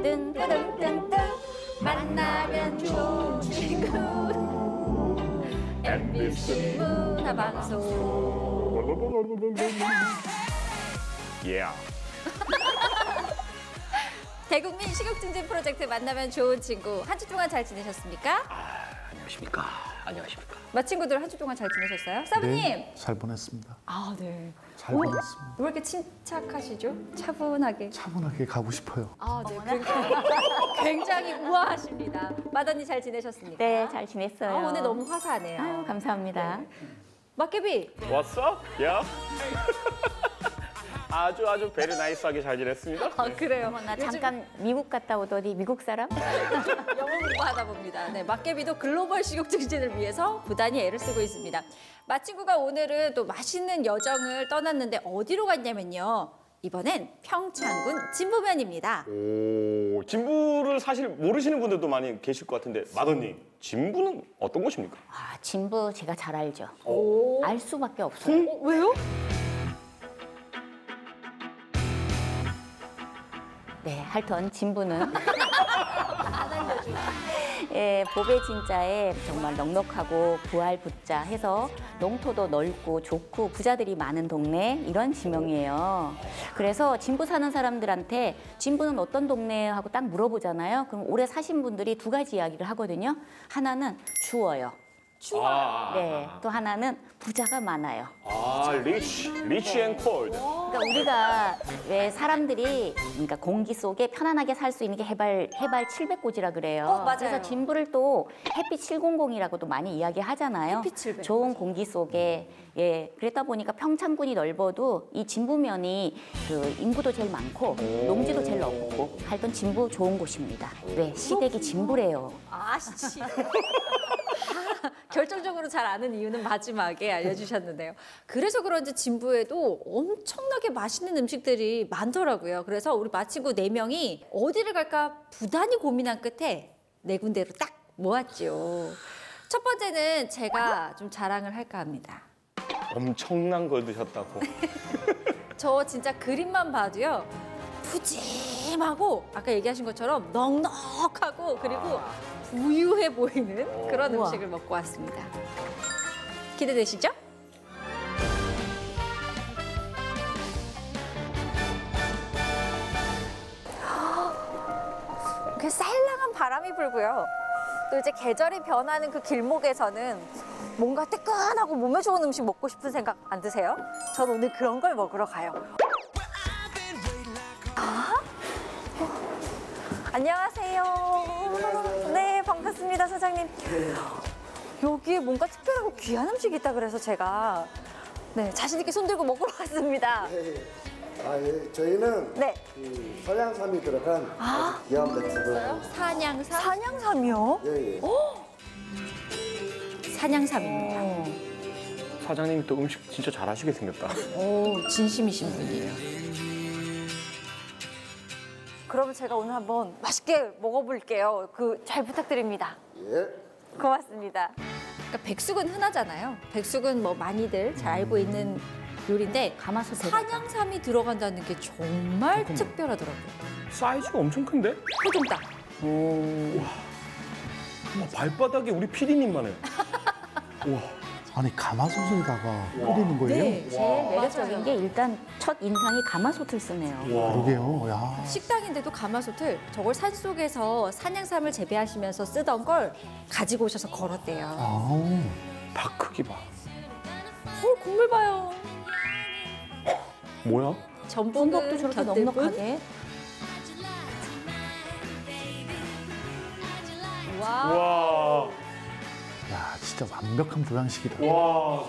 뜬뜬뜬뜬 만나면 좋은 친구 MBC 문화방송. 대국민 식욕증진 프로젝트 만나면 좋은 친구. 한 주 동안 잘 지내셨습니까? 안녕하십니까. 안녕하십니까. 마친구들 한 주 동안 잘 지내셨어요? 사부님. 네, 잘 보냈습니다. 아, 네. 잘 보냈습니다. 왜 이렇게 침착하시죠? 차분하게. 차분하게 가고 싶어요. 아, 네. 굉장히 우아하십니다. 마더니 잘 지내셨습니까? 네, 잘 지냈어요. 아, 오늘 너무 화사하네요. 아유, 감사합니다. 네. 막개비. What's up? Yeah. 아주 베리 나이스하게 잘 지냈습니다. 아, 그래요. 나 잠깐 미국 갔다 오더니 미국 사람? 영어 공부하다 봅니다. 네, 막개비도 글로벌 식욕 증진을 위해서 부단히 애를 쓰고 있습니다. 마친구가 오늘은 또 맛있는 여정을 떠났는데 어디로 갔냐면요. 이번엔 평창군 진부면입니다. 오, 진부를 사실 모르시는 분들도 많이 계실 것 같은데 마더님, 진부는 어떤 곳입니까? 아, 진부 제가 잘 알죠. 오. 알 수밖에 없어요. 왜요? 네, 하여튼 진부는 예, 보배 진짜에 정말 넉넉하고 부활부자 해서 농토도 넓고 좋고 부자들이 많은 동네 이런 지명이에요. 그래서 진부 사는 사람들한테 진부는 어떤 동네 하고 딱 물어보잖아요. 그럼 오래 사신 분들이 두 가지 이야기를 하거든요. 하나는 추워요. 네, 또 하나는 부자가 많아요. 아, 리치 앤 콜드. 그러니까 우리가 왜 사람들이 그러니까 공기 속에 편안하게 살 수 있는 게 해발 700고지라 그래요. 맞아요. 그래서 진부를 또 햇빛 700이라고도 많이 이야기하잖아요. 햇빛 700. 좋은 공기 속에 예, 그랬다 보니까 평창군이 넓어도 이 진부면이 그 인구도 제일 많고 농지도 제일 넓고 하여튼 진부 좋은 곳입니다. 왜 시댁이 진부래요. 아씨. 결정적으로 잘 아는 이유는 마지막에 알려주셨는데요. 그래서 그런지 진부에도 엄청나게 맛있는 음식들이 많더라고요. 그래서 우리 마친구 4명이 어디를 갈까 부단히 고민한 끝에 4군데로 딱 모았죠. 첫 번째는 제가 좀 자랑을 할까 합니다. 엄청난 걸 드셨다고. 저 진짜 그림만 봐도요. 푸짐하고 아까 얘기하신 것처럼 넉넉하고 그리고 부유해 보이는 그런 우와. 음식을 먹고 왔습니다. 기대되시죠? 이렇게 쌀랑한 바람이 불고요. 또 이제 계절이 변하는 그 길목에서는 뭔가 뜨끈하고 몸에 좋은 음식 먹고 싶은 생각 안 드세요? 전 오늘 그런 걸 먹으러 가요. 안녕하세요. 네, 반갑습니다, 사장님. 여기에 뭔가 특별하고 귀한 음식이 있다 그래서 제가 네, 자신 있게 손들고 먹으러 왔습니다. 아, 예. 저희는 네. 그 서양삼이 들어간 아주 귀한 백숙을 산양삼? 산양삼이요? 예, 예. 산양삼입니다. 사장님이 또 음식 진짜 잘하시게 생겼다. 오, 진심이신 분이에요. 그러면 제가 오늘 한번 맛있게 먹어볼게요. 잘 부탁드립니다. 예. 고맙습니다. 그러니까 백숙은 흔하잖아요. 백숙은 뭐 많이들 잘 알고 있는 요리인데 가마솥에 산양삼이 들어간다는 게 정말 특별하더라고요. 사이즈가 엄청 큰데? 소중딱. 와, 발바닥에 우리 PD님만 해. 와. 아니 가마솥에다가 끓이는 거예요? 네. 제일 매력적인 맞아요. 게 일단 첫 인상이 가마솥을 쓰네요. 그러게요. 야. 식당인데도 가마솥을 저걸 산속에서 산양삼을 재배하시면서 쓰던 걸 가지고 오셔서 걸었대요. 아우. 닭 크기 봐. 국물 봐요. 뭐야? 전복도 저렇게 넉넉하게. 와. 와. 야, 진짜 완벽한 보양식이다. 와.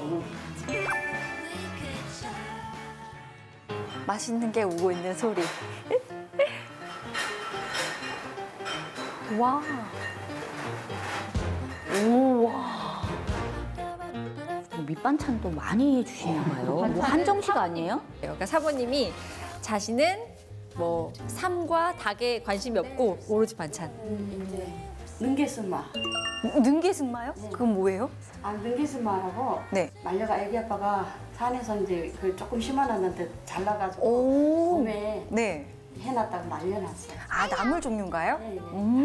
맛있는 게 오고 있는 소리. 와. 우와. 밑반찬도 많이 주시나 봐요. 뭐 한정식 아니에요? 그러니까 사모님이 자신은 뭐 삼과 닭에 관심이 없고 오로지 반찬. 능계승마. 능계승마요? 그건 뭐예요? 아, 능계승마라고 네. 말려가 애기 아빠가 산에서 이제 그 조금 심어놨는데 잘라가지고 오. 봄에 네. 해놨다가 말려놨어요. 아, 나물 종류인가요? 네, 네.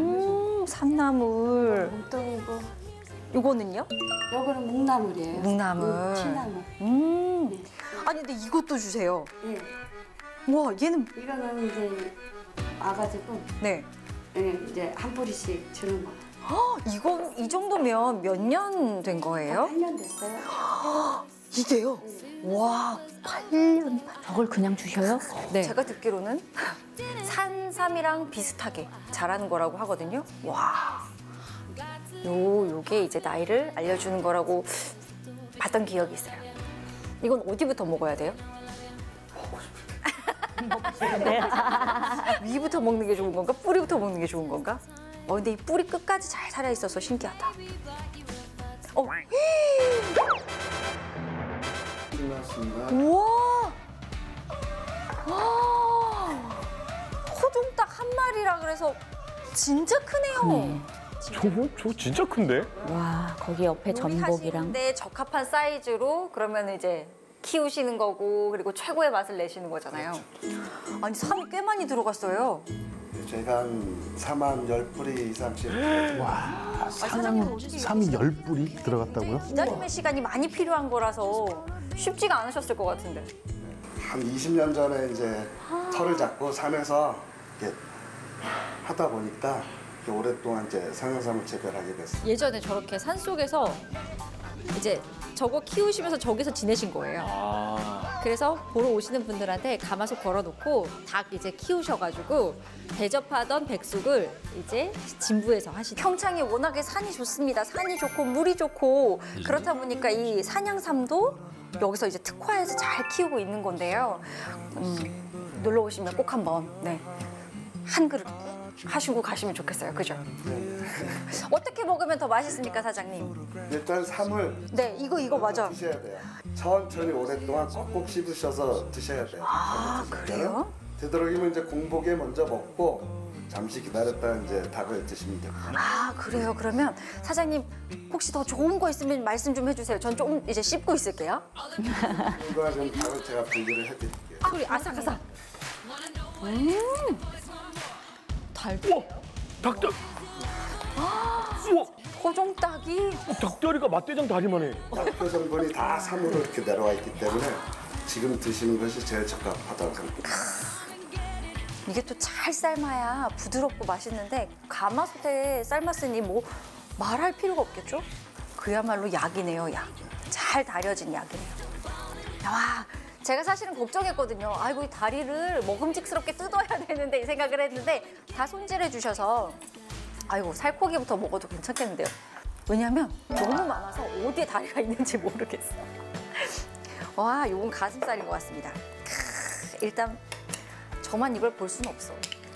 산나물. 묵동이고 요거는요? 요거는 묵나물이에요. 묵나물. 취나물. 아니, 근데 이것도 주세요. 예. 와, 얘는 이거는 이제 와가지고 네. 예, 이제 한 뿌리씩 주는 거. 이건 이 정도면 몇 년 된 거예요? 8년 됐어요. 이게요? 와, 8년. 저걸 그냥 주셔요? 네. 제가 듣기로는 산삼이랑 비슷하게 자라는 거라고 하거든요. 와. 요게 이제 나이를 알려주는 거라고 봤던 기억이 있어요. 이건 어디부터 먹어야 돼요? 위부터 먹는 게 좋은 건가? 뿌리부터 먹는 게 좋은 건가? 근데 이 뿌리 끝까지 잘 살아 있어서 신기하다. 끝났습니다. 우와! 와! 호종닭 한 마리라 그래서 진짜 크네요. 저 진짜 큰데? 와, 거기 옆에 전복이랑. 요리하시는데 적합한 사이즈로 그러면 이제 키우시는 거고 그리고 최고의 맛을 내시는 거잖아요. 아니, 삼이 꽤 많이 들어갔어요. 저희가 한 4만 10뿌리 이상씩 와, 사장님 어떻게 삼이 10뿌리 들어갔다고요? 기다림의 시간이 많이 필요한 거라서 쉽지가 않으셨을 것 같은데. 한 20년 전에 이제 털을 잡고 산에서 이렇게 하다 보니까 이렇게 오랫동안 이제 상영삼을 재배하게 됐어요. 예전에 저렇게 산속에서 이제 저거 키우시면서 저기서 지내신 거예요. 그래서 보러 오시는 분들한테 가마솥 걸어놓고 닭 이제 키우셔가지고 대접하던 백숙을 이제 진부에서 하시죠. 평창이 워낙에 산이 좋습니다. 산이 좋고 물이 좋고 그렇다 보니까 이 산양삼도 여기서 이제 특화해서 잘 키우고 있는 건데요. 놀러 오시면 꼭 한번 한 그릇 하시고 가시면 좋겠어요. 그죠? 어떻게 먹으면 더 맛있습니까, 사장님? 일단 삼을 네, 이거 맞아. 드셔야 돼요. 천천히 오랫동안 꼭꼭 씹으셔서 드셔야 돼요. 아, 그래요? 되도록이면 이제 공복에 먼저 먹고 잠시 기다렸다가 이제 닭을 드시면 됩니다. 아, 그래요. 그러면 사장님 혹시 더 좋은 거 있으면 말씀 좀 해주세요. 전 조금 이제 씹고 있을게요. 이거 좀 닭을 제가 분리를 해드릴게요. 소리 아삭아삭. 달. 우와! 닭다리! 우와! 호종닭이 닭다리가 맛대장 다리만 해. 닭표 성분이 다 삼으로 이렇게 내려와 있기 때문에 지금 드시는 것이 제일 적합하다고 생각합니다. 이게 또 잘 삶아야 부드럽고 맛있는데 가마솥에 삶았으니 뭐 말할 필요가 없겠죠? 그야말로 약이네요, 약. 잘 다려진 약이네요. 와, 제가 사실은 걱정했거든요. 아이고, 이 다리를 먹음직스럽게 뜯어야 되는데 이 생각을 했는데 다 손질해 주셔서 아이고, 살코기부터 먹어도 괜찮겠는데요. 왜냐면 너무 많아서 어디에 다리가 있는지 모르겠어. 와, 요건 가슴살인 것 같습니다. 일단 저만 이걸 볼 수는 없어.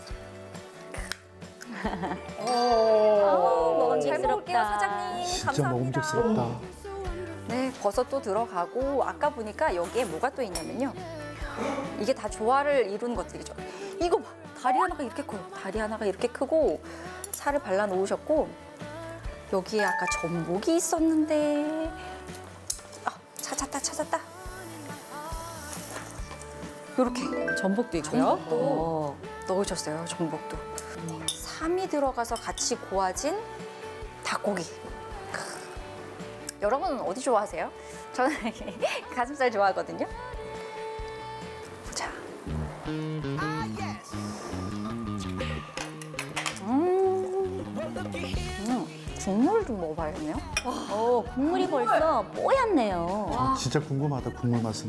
잘 먹을게요, 사장님. 진짜 감사합니다. 먹음직스럽다. 네, 버섯도 들어가고 아까 보니까 여기에 뭐가 또 있냐면요. 이게 다 조화를 이루는 것들이죠. 이거 봐, 다리 하나가 이렇게 커요. 다리 하나가 이렇게 크고 살을 발라 놓으셨고 여기에 아까 전복이 있었는데 찾았다. 이렇게 전복도 있고요. 전복도 넣으셨어요. 전복도. 삼이 들어가서 같이 고아진 닭고기. 여러분은 어디 좋아하세요? 저는 가슴살 좋아하거든요. 자. 국물 좀 먹어봐야겠네요. 국물이 벌써 뽀얗네요. 진짜 궁금하다, 국물 맛은.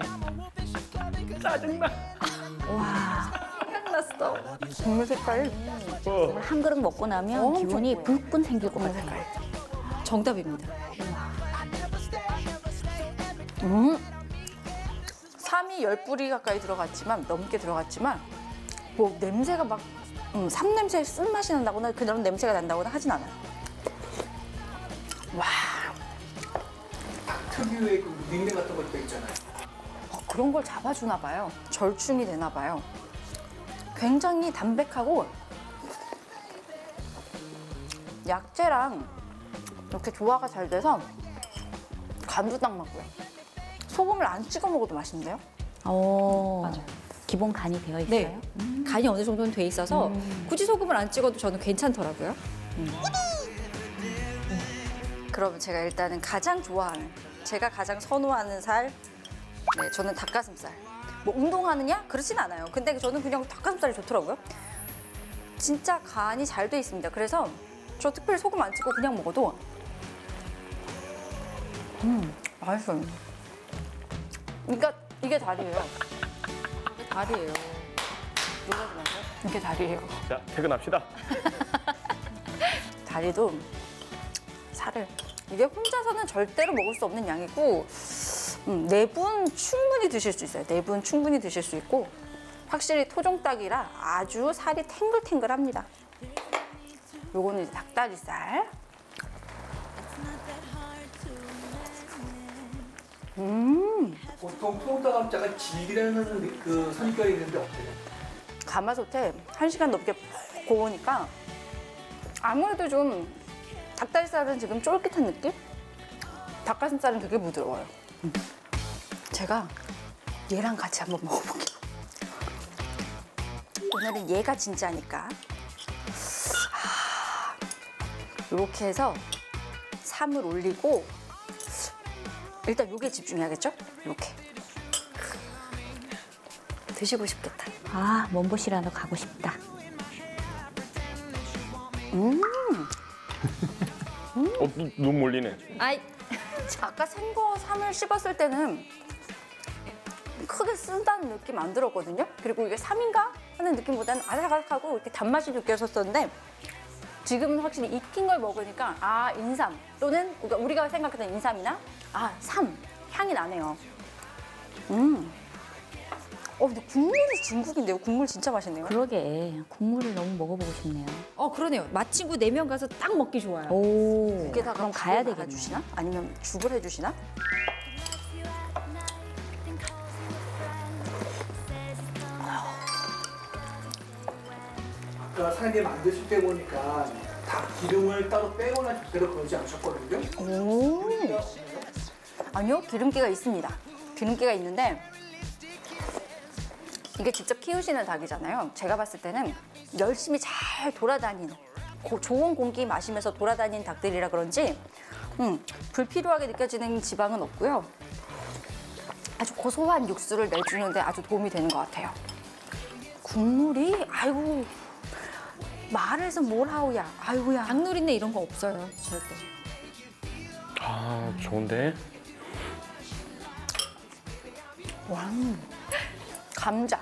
짜증나. 생각났어. 국물 색깔 국물 한 그릇 먹고 나면 엄청 기분이 뽀얘요. 불끈 생길 것 같아요. 정답입니다. 삼이 10뿌리 가까이 들어갔지만 넘게 들어갔지만 뭐 냄새가 막 삼 냄새 쓴맛이 난다거나 그런 냄새가 난다거나 하진 않아요. 와, 특유의 그 린내 같은 것도 있잖아요. 그런 걸 잡아주나 봐요. 절충이 되나 봐요. 굉장히 담백하고 약재랑 이렇게 조화가 잘 돼서 간도 딱 맞고요. 소금을 안 찍어 먹어도 맛있는데요? 맞아요. 기본 간이 되어 있어요? 네. 간이 어느 정도는 돼 있어서 굳이 소금을 안 찍어도 저는 괜찮더라고요. 그러면 제가 일단은 가장 좋아하는, 제가 가장 선호하는 살, 네, 저는 닭가슴살. 뭐 운동하느냐? 그렇진 않아요. 근데 저는 그냥 닭가슴살이 좋더라고요. 진짜 간이 잘 돼 있습니다. 그래서 저 특별히 소금 안 찍고 그냥 먹어도 맛있어요. 그러니까 이게 다리예요. 이게 다리예요. 놀라지 마세요. 이게 다리예요. 자, 퇴근합시다. 다리도 살을 이게 혼자서는 절대로 먹을 수 없는 양이고 4분 충분히 드실 수 있어요. 4분 충분히 드실 수 있고 확실히 토종닭이라 아주 살이 탱글탱글합니다. 요거는 이제 닭다리살. 보통 통닭감자가 질기다는 그 선입견이 있는데 어때요? 가마솥에 1시간 넘게 푹 고우니까 아무래도 좀 닭다리살은 지금 쫄깃한 느낌? 닭가슴살은 되게 부드러워요. 제가 얘랑 같이 한번 먹어볼게요. 오늘은 얘가 진짜니까. 이렇게 해서 3을 올리고 일단 요게 집중해야겠죠? 이렇게. 드시고 싶겠다. 아, 몸보시라도 가고 싶다. 눈 몰리네. 아이, 아까 생거 3을 씹었을 때는 크게 쓴다는 느낌 안 들었거든요. 그리고 이게 3인가 하는 느낌보다는 아삭아삭하고 이렇게 단맛이 느껴졌었는데 지금은 확실히 익힌 걸 먹으니까 아, 인삼 또는 우리가 생각했던 인삼이나 3 향이 나네요. 근데 국물이 진국인데요. 국물 진짜 맛있네요. 그러게, 국물을 너무 먹어보고 싶네요. 그러네요. 맛친구 4명 가서 딱 먹기 좋아요. 오, 여기다가 그럼 가야 밥을 되겠네. 주시나? 아니면 죽을 해주시나? 아까 사장님 만드실 때 보니까 닭 기름을 따로 빼거나 절대로 그러지 않으셨거든요. 기름기가 없나요? 아니요, 기름기가 있습니다. 기름기가 있는데 이게 직접 키우시는 닭이잖아요. 제가 봤을 때는 열심히 잘 돌아다니는 좋은 공기 마시면서 돌아다니는 닭들이라 그런지 불필요하게 느껴지는 지방은 없고요. 아주 고소한 육수를 내주는데 아주 도움이 되는 것 같아요. 국물이 아이고 말해서 뭘 하우야. 아이고야. 닭누린내 이런 거 없어요. 절대. 아, 좋은데? 감자.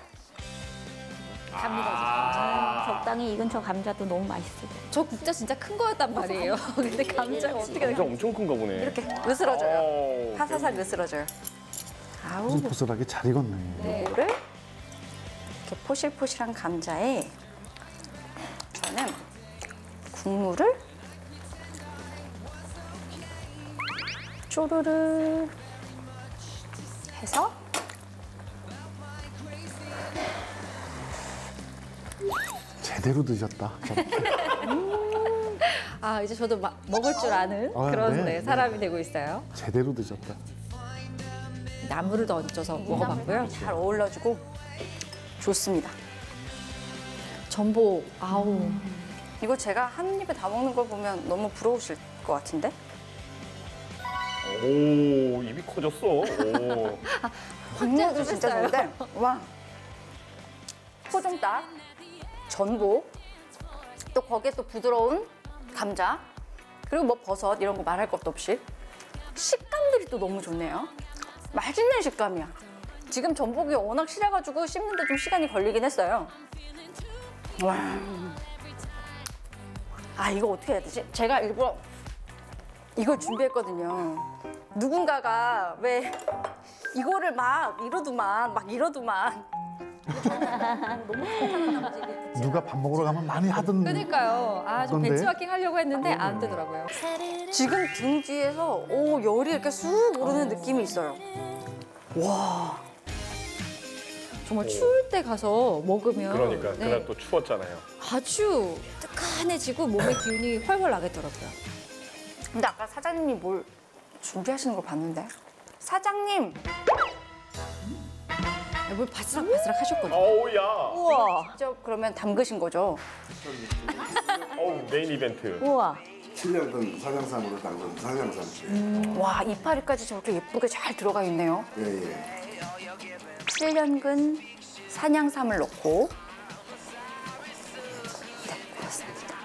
갑니다. 적당히 익은 저 감자도 너무 맛있어요. 저 국자 진짜 큰 거였단 말이에요. 근데 감자가 어떻게 감자 엄청 큰가 보네. 이렇게 으스러져요. 오, 파사삭 으스러져요. 아우. 포슬포슬하게 잘 익었네. 이거를 이렇게 포실포실한 감자에 저는 국물을 쪼르르 해서 제대로 드셨다. 이제 저도 먹을 줄 아는 아, 그런 네, 사람이 되고 있어요. 제대로 드셨다. 나물을 더 얹어서 먹어봤고요. 잘 어울러주고 좋습니다. 전복, 아우. 이거 제가 한 입에 다 먹는 걸 보면 너무 부러우실 것 같은데? 오, 입이 커졌어. 오. 국물도 진짜 좋은데, 와. 토종닭, 전복, 또 거기에 또 부드러운 감자, 그리고 뭐 버섯 이런 거 말할 것도 없이 식감들이 또 너무 좋네요. 맛있는 식감이야. 지금 전복이 워낙 실해가지고 씹는데 좀 시간이 걸리긴 했어요. 와. 이거 어떻게 해야 되지? 제가 일부러 이걸 준비했거든요. 누군가가 왜 이거를 막 이러더만 너무 불편한 나머지 이게. 누가 밥 먹으러 가면 많이 하던. 그러니까요. 좀 어떤데? 벤치마킹 하려고 했는데 안 되더라고요. 지금 등 뒤에서 열이 이렇게 쑥 오르는 느낌이 있어요. 와. 정말 추울 때 가서 먹으면 그러니까 네, 그날 또 추웠잖아요. 아주 뜨끈해지고 몸의 기운이 훨훨 나겠더라고요. 근데 아까 사장님이 뭘 준비하시는 걸 봤는데? 사장님! 물 바스락바스락 하셨거든요. 어우야. 우와. 직접 그러면 담그신 거죠? 어우 메인 이벤트. 우와. 7년근 산양삼으로 담근 산양삼. 와, 이파리까지 저렇게 예쁘게 잘 들어가 있네요. 예. 7년근 산양삼을 넣고. 네, 그렇습니다.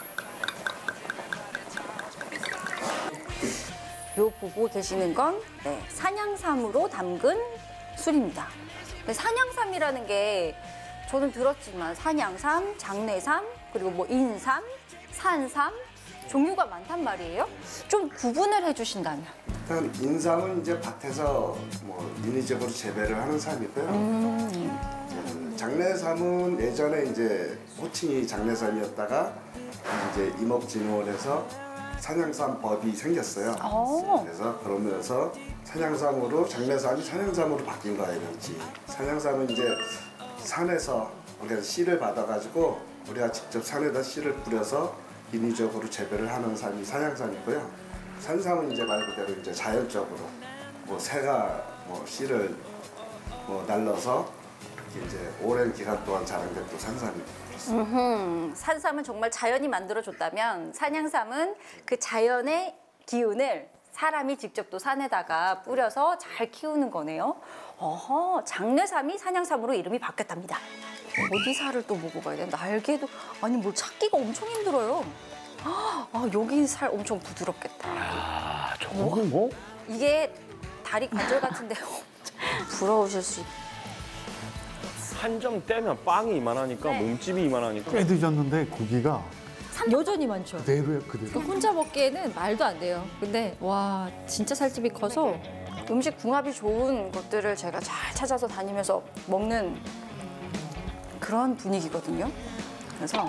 요 보고 계시는 건 네, 산양삼으로 담근 술입니다. 근데 산양삼이라는 게 저는 들었지만 산양삼, 장내삼, 그리고 뭐 인삼, 산삼 종류가 많단 말이에요. 좀 구분을 해주신다면. 일단 인삼은 이제 밭에서 뭐 인위적으로 재배를 하는 삼이고요. 장내삼은 예전에 이제 호칭이 장내삼이었다가 이제 임업진흥원에서 산양삼 법이 생겼어요. 그래서 그러면서 산양삼으로 장내삼이 산양삼으로 바뀐 거예요. 산양삼은 이제 산에서 우리가 씨를 받아가지고 우리가 직접 산에다 씨를 뿌려서 인위적으로 재배를 하는 삼이 산양삼이고요. 산삼은 이제 말 그대로 이제 자연적으로 뭐 새가 뭐 씨를 뭐 날라서 이제 오랜 기간 동안 자란게 또 산삼입니다. 산삼은 정말 자연이 만들어줬다면 산양삼은 그 자연의 기운을 사람이 직접 또 산에다가 뿌려서 잘 키우는 거네요. 어허, 장내삼이 산양삼으로 이름이 바뀌었답니다. 어디 살을 또 먹어봐야 돼? 날개도 아니 뭘 찾기가 엄청 힘들어요. 아, 여기 살 엄청 부드럽겠다. 아 저거는 뭐? 이게 다리 관절 같은데 부러우실 수 있. 한 점 떼면 빵이 이만하니까 네. 몸집이 이만하니까. 꽤 드셨는데 고기가 여전히 많죠. 그대로예요, 그대로. 혼자 먹기에는 말도 안 돼요. 근데 와 진짜 살집이 커서 음식 궁합이 좋은 것들을 제가 잘 찾아서 다니면서 먹는 그런 분위기거든요. 그래서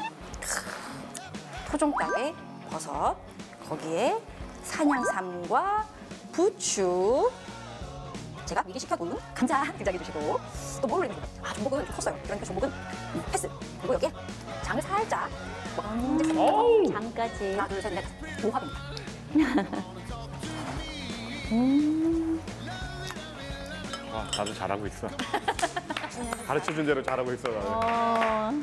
토종닭에 버섯, 거기에 산양삼과 부추, 제가 미리 시켜둔 감자 등장해 주시고 또 뭘 올리면 좋을까요? 아, 전복은 좀 컸어요. 그러니까 전복은 패스. 그리고 여기에 장을 살짝 어우. 장까지 하나, 둘, 셋, 넷, 오합입니다. 와 나도 잘하고 있어. 가르쳐준 대로 잘하고 있어 나는.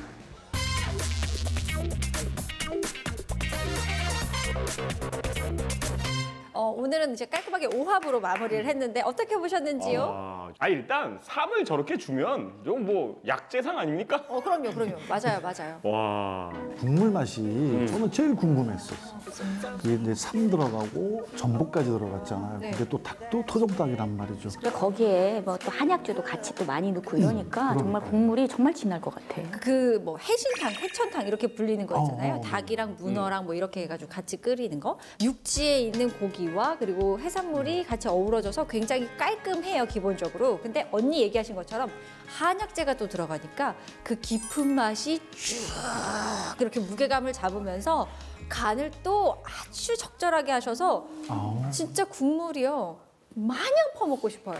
오늘은 이제 깔끔하게 오합으로 마무리를 했는데 어떻게 보셨는지요? 일단 삼을 저렇게 주면 좀 뭐 약재상 아닙니까? 그럼요. 맞아요. 와. 국물 맛이 저는 제일 궁금했었어. 이게 이제 삼 들어가고 전복까지 들어갔잖아요. 네. 근데 또 닭도 토종닭이란 말이죠. 그리고 거기에 뭐 또 한약재도 같이 또 많이 넣고 이러니까 정말 국물이 정말 진할 것 같아요. 그 뭐 해신탕, 해천탕 이렇게 불리는 거 있잖아요. 어. 닭이랑 문어랑 뭐 이렇게 해가지고 같이 끓이는 거. 육지에 있는 고기와 그리고 해산물이 같이 어우러져서 굉장히 깔끔해요, 기본적으로. 근데 언니 얘기하신 것처럼 한약재가 또 들어가니까 그 깊은 맛이 쭉 이렇게 무게감을 잡으면서 간을 또 아주 적절하게 하셔서 아. 진짜 국물이요. 마냥 퍼먹고 싶어요.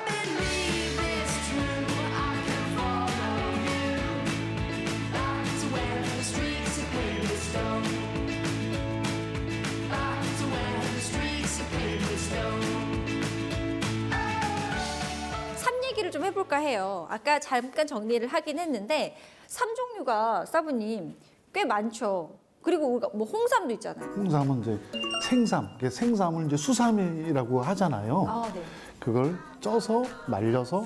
삼 얘기를 좀 해볼까 해요. 아까 잠깐 정리를 하긴 했는데 삼 종류가 사부님 꽤 많죠. 그리고 우리가 뭐 홍삼도 있잖아요. 홍삼은 이제 생삼, 이게 생삼을 이제 수삼이라고 하잖아요. 네. 그걸 쪄서 말려서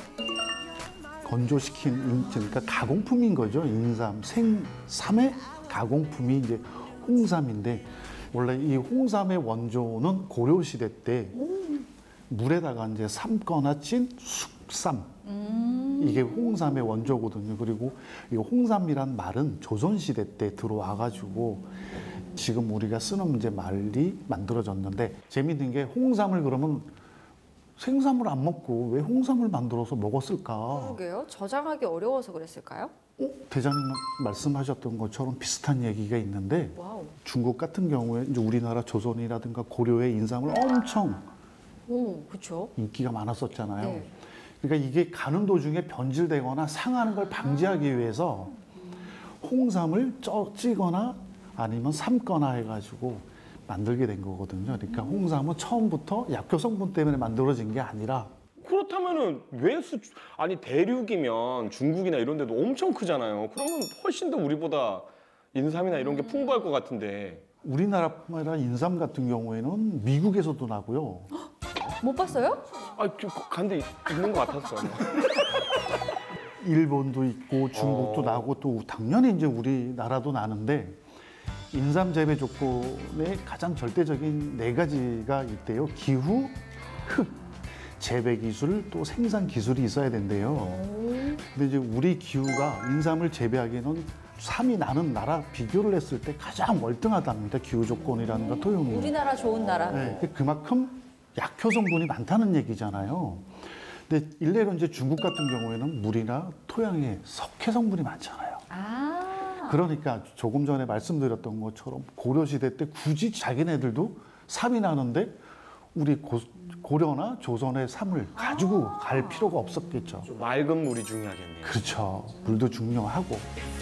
건조시킨 그러니까 가공품인 거죠. 인삼, 생삼의 가공품이 이제 홍삼인데 원래 이 홍삼의 원조는 고려 시대 때 물에다가 이제 삶거나 찐 숙삼 이게 홍삼의 원조거든요. 그리고 이 홍삼이란 말은 조선 시대 때 들어와가지고 지금 우리가 쓰는 이제 말이 만들어졌는데 재밌는 게 홍삼을 그러면 생삼을 안 먹고 왜 홍삼을 만들어서 먹었을까? 그러게요. 저장하기 어려워서 그랬을까요? 대장님 말씀하셨던 것처럼 비슷한 얘기가 있는데 와우. 중국 같은 경우에 이제 우리나라 조선이라든가 고려의 인삼을 엄청 그렇죠. 인기가 많았었잖아요. 네. 그러니까 이게 가는 도중에 변질되거나 상하는 걸 방지하기 위해서 홍삼을 찌거나 아니면 삶거나 해가지고 만들게 된 거거든요. 그러니까 홍삼은 처음부터 약효 성분 때문에 만들어진 게 아니라 그렇다면은 왜 아니 대륙이면 중국이나 이런 데도 엄청 크잖아요. 그러면 훨씬 더 우리보다 인삼이나 이런 게 풍부할 것 같은데. 우리나라뿐만 아니라 인삼 같은 경우에는 미국에서도 나고요. 못 봤어요? 간데 있는 것 같았어요. 일본도 있고 중국도 나고 또 당연히 이제 우리나라도 나는데 인삼 재배 조건의 가장 절대적인 4가지가 있대요. 기후, 흙, 재배 기술, 또 생산 기술이 있어야 된대요. 근데 이제 우리 기후가 인삼을 재배하기에는 삼이 나는 나라 비교를 했을 때 가장 월등하답니다. 기후 조건이라든가 토용이. 우리나라 좋은 나라. 네, 그만큼 약효 성분이 많다는 얘기잖아요. 근데 일례로 이제 중국 같은 경우에는 물이나 토양에 석회 성분이 많잖아요. 그러니까 조금 전에 말씀드렸던 것처럼 고려시대 때 굳이 자기네들도 삼이 나는데 우리 고려나 조선의 삼을 가지고 갈 필요가 없었겠죠. 맑은 물이 중요하겠네요. 그렇죠. 물도 중요하고.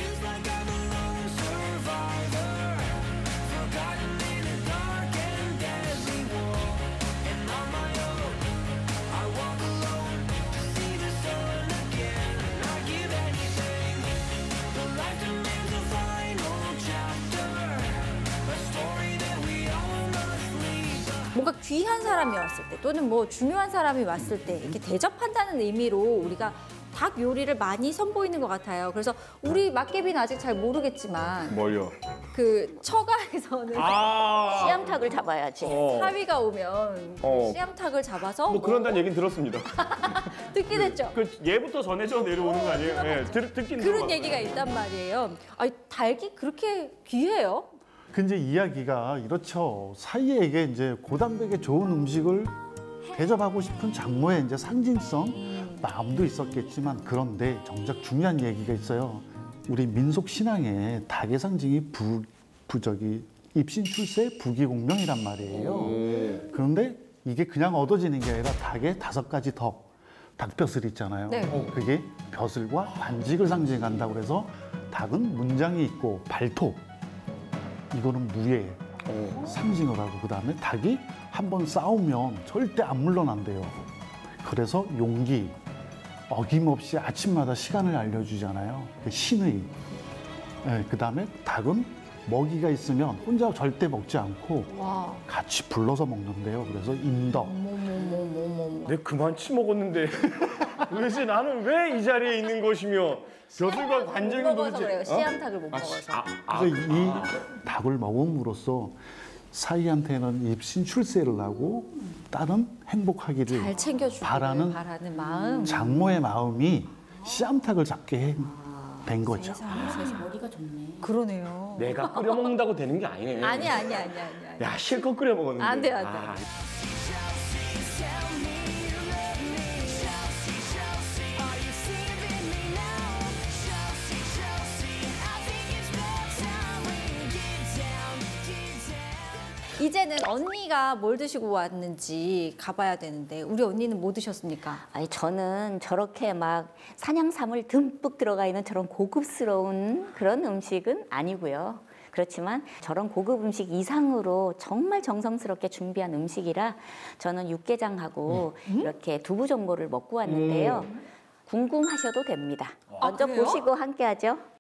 뭔가 귀한 사람이 왔을 때 또는 뭐 중요한 사람이 왔을 때 이렇게 대접한다는 의미로 우리가 닭 요리를 많이 선보이는 것 같아요. 그래서 우리 막개비는 아직 잘 모르겠지만 뭘요? 그 처가에서는 씨암탉을 잡아야지. 사위가 오면 씨암탉을 잡아서 뭐 그런다는 얘기는 들었습니다. 듣게 됐죠. 그 예부터 전해져 내려오는 거 아니에요? 예, 듣긴 그런 들어봤어요. 얘기가 있단 말이에요. 아니, 닭이 그렇게 귀해요? 근데 이야기가 이렇죠. 사위에게 이제 고단백에 좋은 음식을 대접하고 싶은 장모의 이제 상징성 마음도 있었겠지만 그런데 정작 중요한 얘기가 있어요. 우리 민속 신앙에 닭의 상징이 입신출세 부귀공명이란 말이에요. 그런데 이게 그냥 얻어지는 게 아니라 닭의 5가지 덕, 닭벼슬 있잖아요. 네. 그게 벼슬과 관직을 상징한다고 그래서 닭은 문장이 있고 발톱, 이거는 무예 상징을 하고 그다음에 닭이 한번 싸우면 절대 안 물러난대요. 그래서 용기, 어김없이 아침마다 시간을 알려주잖아요. 신의. 네, 그다음에 닭은 먹이가 있으면 혼자 절대 먹지 않고 와. 같이 불러서 먹는데요. 그래서 인덕. 내가 그만 치먹었는데 도대체 나는 왜 이 자리에 있는 것이며 벼슬과 관쟁이 못 먹어서 도대체 그래요. 씨암탉을 못 먹어서. 그래서 이 닭을 먹음으로써 사위한테는 입신출세를 하고 딸은 행복하기를 잘 챙겨주기를 바라는 바라는 마음. 장모의 마음이 씨암탉을 잡게 된 거죠. 머리가 좋네. 그러네요. 내가 끓여 먹는다고 되는 게 아니네. 아니야. 야 실컷 끓여 먹었는데. 안 돼. 이제는 언니가 뭘 드시고 왔는지 가봐야 되는데 우리 언니는 뭐 드셨습니까? 아니 저는 저렇게 막 산양삼을 듬뿍 들어가 있는 저런 고급스러운 그런 음식은 아니고요. 그렇지만 저런 고급 음식 이상으로 정말 정성스럽게 준비한 음식이라 저는 육개장하고 이렇게 두부 전골을 먹고 왔는데요. 궁금하셔도 됩니다. 먼저 그래요? 보시고 함께 하죠.